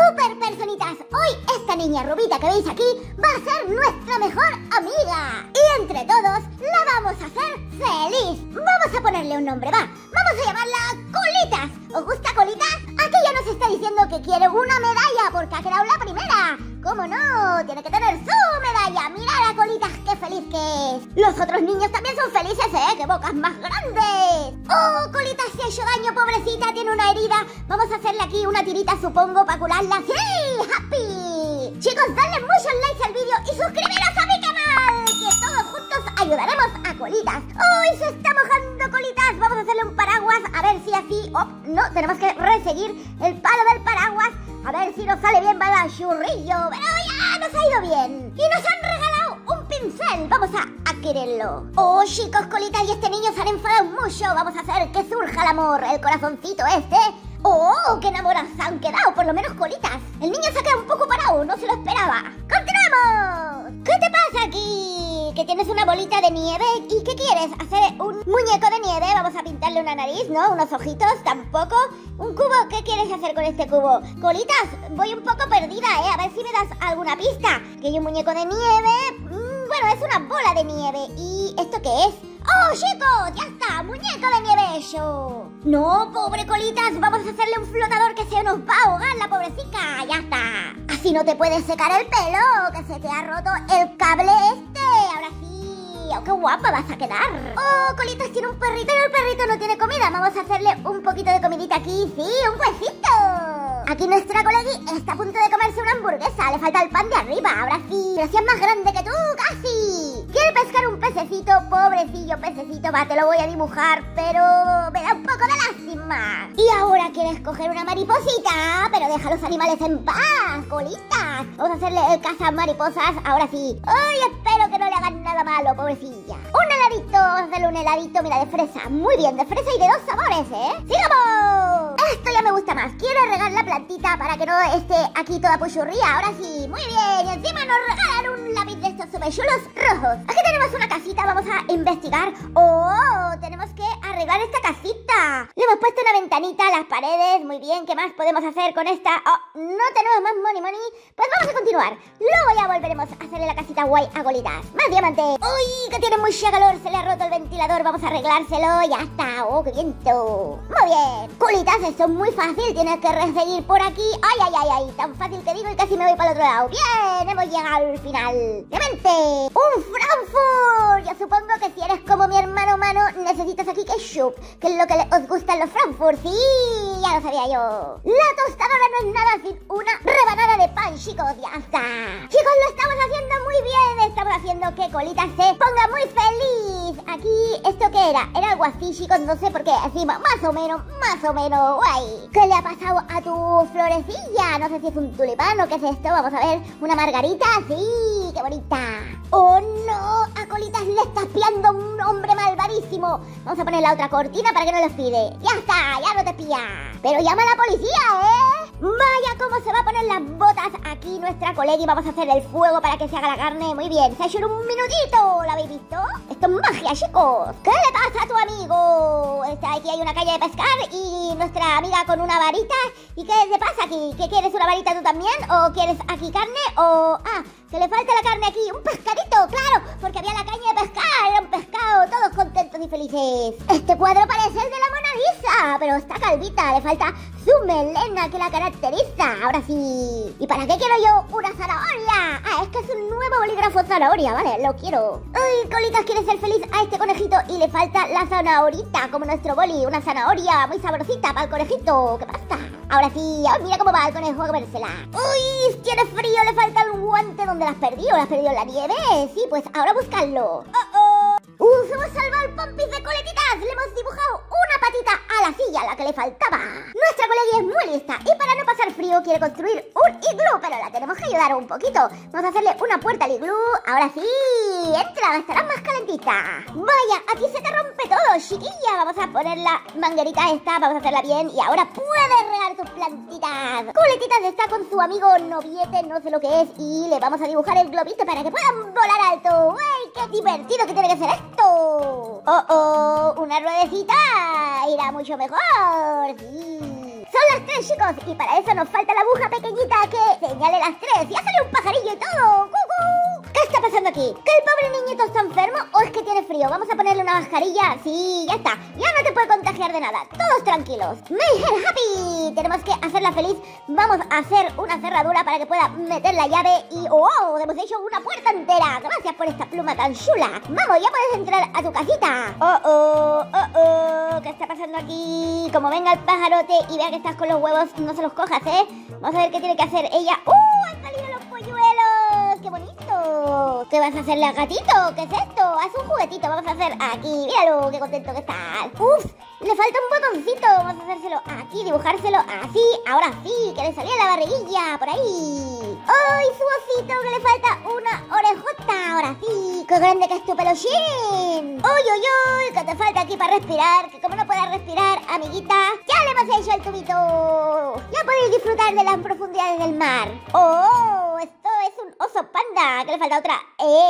Super personitas, hoy esta niña rubita que veis aquí va a ser nuestra mejor amiga. Y entre todos la vamos a hacer feliz. Vamos a ponerle un nombre, va. Vamos a llamarla Colitas. ¿Os gusta Colitas? Aquí ya nos está diciendo que quiere una medalla porque ha quedado la primera. ¿Cómo no? Tiene que tener su medalla. Mirad a Colitas, qué feliz que es. Los otros niños también son felices, ¿eh? ¡Qué bocas más grandes! ¡Oh, Colitas se ha hecho daño, pobrecita! Tiene una herida. Vamos a hacerle aquí una tirita, supongo, para curarla. ¡Sí! ¡Happy! Chicos, dadle muchos likes al vídeo y suscribiros a mi canal, que todos juntos ayudaremos a Colitas. ¡Uy, se está mojando Colitas! Vamos a hacerle un paraguas, a ver si así... ¡Oh, no! Tenemos que reseguir el palo del paraguas. A ver si nos sale bien, vaya churrillo. Pero ya nos ha ido bien. Y nos han regalado un pincel. Vamos a quererlo. Oh, chicos, Colitas y este niño se han enfadado mucho. Vamos a hacer que surja el amor, el corazoncito este. ¡Oh, qué enamorados han quedado! Por lo menos Colitas. El niño se ha quedado un poco parado, no se lo esperaba. ¡Continuamos! ¿Qué te pasa aquí? Que tienes una bolita de nieve. ¿Y qué quieres? ¿Hacer un muñeco de nieve? Vamos a pintarle una nariz, ¿no? Unos ojitos, tampoco. ¿Un cubo? ¿Qué quieres hacer con este cubo? Colitas, voy un poco perdida, ¿eh? A ver si me das alguna pista. Que hay un muñeco de nieve. Bueno, es una bola de nieve. ¿Y esto qué es? ¡Oh, chicos! ¡Ya está! ¡Muñeco de nieve hecho! No, pobre Colitas, vamos a hacerle un flotador que se nos va a ahogar la pobrecita. ¡Ya está! Así no te puedes secar el pelo, que se te ha roto el cable este. Ahora sí. ¡Oh, qué guapa vas a quedar! ¡Oh, Colitas tiene un perrito! Pero el perrito no tiene comida. Vamos a hacerle un poquito de comidita aquí. ¡Sí, un huesito! Aquí nuestra colegui está a punto de comerse una hamburguesa. Le falta el pan de arriba. Ahora sí. Pero si es más grande que tú, casi. Quiere pescar un pececito. Pobrecillo pececito. Va, te lo voy a dibujar, pero me da un poco de lástima. Y ahora quieres coger una mariposita. Pero deja a los animales en paz, Colitas. Vamos a hacerle el caza mariposas. Ahora sí. ¡Ay, espero que no le hagan nada malo, pobrecilla! Un heladito. Vamos a hacerle un heladito, mira, de fresa. Muy bien, de fresa y de 2 sabores, ¿eh? ¡Sigamos! Esto ya me gusta más. Quiero regar la plantita para que no esté aquí toda puchurría. Ahora sí, muy bien. Y encima nos regalan un lápiz de estos super chulos rojos. Aquí tenemos una casita, vamos a investigar. ¡Oh! Tenemos que arreglar esta casita. Le hemos puesto una ventanita a las paredes. Muy bien, ¿qué más podemos hacer con esta? ¡Oh! No tenemos más money. Pues vamos a continuar. Luego ya volveremos a hacerle la casita guay a Colitas. ¡Más diamante! ¡Uy! Que tiene mucha calor, se le ha roto el ventilador. Vamos a arreglárselo. Ya está. ¡Oh, qué viento! Muy bien. Colitas, esto es muy fácil. Tienes que reseguir por aquí. ¡Ay! Tan fácil que digo y casi me voy para el otro lado. ¡Bien! Hemos llegado al final. ¡Diamante! ¡Un Frankfurt! Yo supongo que si eres como mi hermano humano, necesitas aquí ketchup, que es lo que os gustan los Frankfurt. ¡Sí! Ya lo sabía yo. La tostadora no es nada sin una rebanada de pan, chicos. ¡Ya está! Chicos, lo estamos haciendo muy bien. Estamos haciendo que Colitas se ponga muy feliz. Aquí, ¿esto qué era? Era algo así, chicos, no sé por qué. Encima, más o menos, guay. ¿Qué le ha pasado a tu florecilla? No sé si es un tulipán o qué es esto. Vamos a ver, una margarita. ¡Sí! ¡Qué bonita! ¡Oh, no! A Colitas le está espiando un hombre malvadísimo. Vamos a poner la otra cortina para que no lo espide. ¡Ya está! ¡Ya no te espía! Pero llama a la policía, ¿eh? Vaya cómo se va a poner las botas aquí nuestra colega y vamos a hacer el fuego para que se haga la carne. Muy bien, se ha hecho en un minutito. ¿Lo habéis visto? Esto es magia, chicos. ¿Qué le pasa a tu amigo? Aquí hay una calle de pescar y nuestra amiga con una varita. ¿Y qué le pasa aquí? ¿Qué quieres, una varita tú también? ¿O quieres aquí carne? ¿O...? Ah, que le falta la carne aquí. ¡Un pescadito! ¡Claro! Porque había la caña de pescar. Era un pescado. Todos contentos y felices. Este cuadro parece el de la Mona Lisa, pero está calvita. Le falta su melena que la caracteriza. Ahora sí. ¿Y para qué quiero yo una zanahoria? Ah, es que es un nuevo bolígrafo zanahoria, ¿vale? Lo quiero. ¡Uy, Colitas quiere ser feliz a este conejito! Y le falta la zanahorita, como nuestro boli. Una zanahoria muy sabrosita para el conejito. ¿Qué pasa? Ahora sí. Oh, mira cómo va el conejo a comérsela. ¡Uy! Tiene frío. Le falta el guante. ¿Dónde lo has perdido? ¿Lo has perdido en la nieve? Sí, pues ahora buscarlo. ¡Hemos salvado el pompis de Coletitas! Le hemos dibujado una patita a la silla, la que le faltaba. Nuestra colega es muy lista y para no pasar frío quiere construir un iglú, pero la tenemos que ayudar un poquito. Vamos a hacerle una puerta al iglú. Ahora sí, entra, estará más calentita. Vaya, aquí se te rompe todo, chiquilla. Vamos a poner la manguerita esta, vamos a hacerla bien y ahora puedes regar tus plantitas. Coletitas está con su amigo noviete, no sé lo que es, y le vamos a dibujar el globito para que puedan volar alto. ¡Uy, qué divertido que tiene que ser esto! ¡Oh, oh! Una ruedecita irá mucho mejor. Sí. Son las 3, chicos, y para eso nos falta la aguja pequeñita que señale las 3. ¡Ya sale un pajarillo y todo! ¡Cucú! ¿Qué está pasando aquí? ¿Que el pobre niñito está enfermo o es que tiene frío? Vamos a ponerle una mascarilla. Sí, ya está. Ya no te puede contagiar de nada. Todos tranquilos. Make her happy. Tenemos que hacerla feliz. Vamos a hacer una cerradura para que pueda meter la llave y... ¡oh! Hemos hecho una puerta entera. Gracias por esta pluma tan chula. Vamos, ya puedes entrar a tu casita. ¿Qué está pasando aquí? Como venga el pajarote y vea que estás con los huevos, no se los cojas, ¿eh? Vamos a ver qué tiene que hacer ella. ¡Han salido los polluelos! ¡Qué bonito! ¿Qué vas a hacerle al gatito? ¿Qué es esto? Haz un juguetito, vamos a hacer aquí. Míralo, qué contento que está. ¡Uf! Le falta un botoncito. Vamos a hacérselo aquí, dibujárselo así. Ahora sí, que le salía la barriguilla por ahí. ¡Ay, su osito! Que le falta una orejota. Ahora sí. ¡Qué grande que es tu peluchín! ¡Uy, uy, uy! ¿Qué te falta aquí para respirar? Que como no puedes respirar, amiguita, ya le hemos hecho el tubito. Ya podéis disfrutar de las profundidades del mar. ¡Oh! Esto es un oso panda. ¿Qué le falta otra?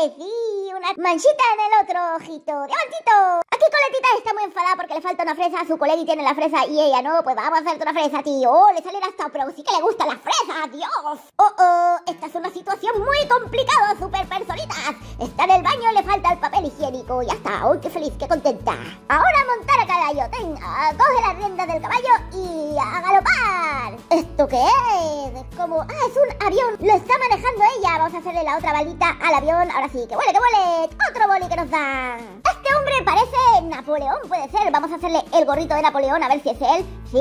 Sí, una manchita en el otro ojito. ¡Diamantito! Aquí Coletita está muy enfadada porque le falta una fresa. Su Coleti tiene la fresa y ella no. Pues vamos a hacerte una fresa, tío. ¡Oh! Le salen hasta pero sí que le gusta la fresa, Dios. Esta es una situación muy complicada, super personitas. Está en el baño y le falta el papel higiénico. Ya está. ¡Uy, qué feliz, qué contenta! Ahora a montar a caballo. Tenga, coge las riendas del caballo y a galopar. ¿Esto qué es? Es como... es un avión. Lo está manejando ella. Vamos a hacerle la otra balita al avión. Ahora sí, que vuele, que vuele. Otro boli que nos dan. Este hombre parece Napoleón, puede ser. Vamos a hacerle el gorrito de Napoleón, a ver si es él. Sí,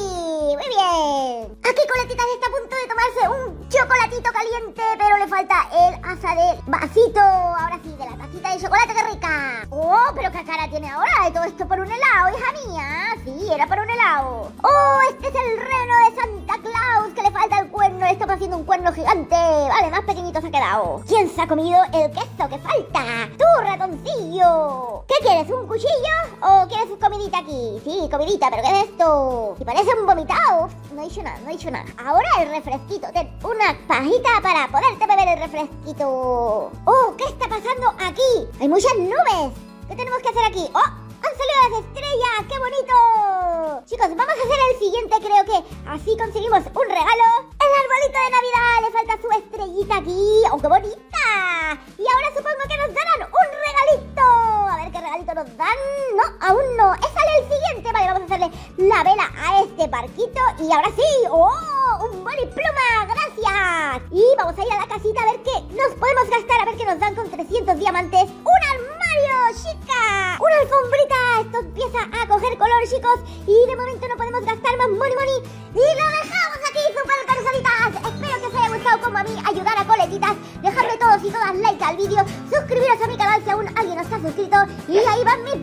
muy bien. Aquí Coletita está a punto de tomarse un chocolatito caliente, pero le falta el asa del vasito. Ahora sí, de la tacita de chocolate, qué rica. ¡Oh, pero qué cara tiene ahora! De todo esto por un helado, hija mía. Sí, era por un helado. ¡Oh, este es el reno de Santa Claus! Que le falta el cuerno, le estamos haciendo un cuerno gigante. Vale, más pequeñito se ha quedado. ¿Quién se ha comido el queso que falta? ¡Tú, ratoncillo! ¿Qué quieres, un cuchillo o quieres comidita aquí? Sí, comidita, pero ¿qué es esto? Y parece un vomitado. No he dicho nada, no he dicho nada. Ahora el refresquito. Ten una pajita para poderte beber el refresquito. ¡Oh! ¿Qué está pasando aquí? Hay muchas nubes. ¿Qué tenemos que hacer aquí? ¡Oh! ¡Han salido las estrellas! ¡Qué bonito! Chicos, vamos a hacer el siguiente. Creo que así conseguimos un regalo. El arbolito de Navidad. Le falta su estrellita aquí. ¡Oh, qué bonita! Y ahora supongo que nos darán un regalito. A ver qué regalito nos dan. No, aún no. Sale el siguiente. Vale, vamos a hacerle la vela a este barquito. Y ahora sí. ¡Oh! ¡Un boli pluma! ¡Gracias! Y vamos a ir a la casita a ver qué nos podemos gastar. A ver qué nos dan con 300 diamantes. ¡Un armario, chica! ¡Una alfombrita! Esto empieza a coger color, chicos. Y de momento no podemos gastar más money. Y lo dejamos aquí, super personitas. Espero que os haya gustado como a mí ayudar a Coletitas. Dejadme todos y todas like al vídeo. Suscribiros a mi canal si aún alguien no está suscrito. Y ahí van mis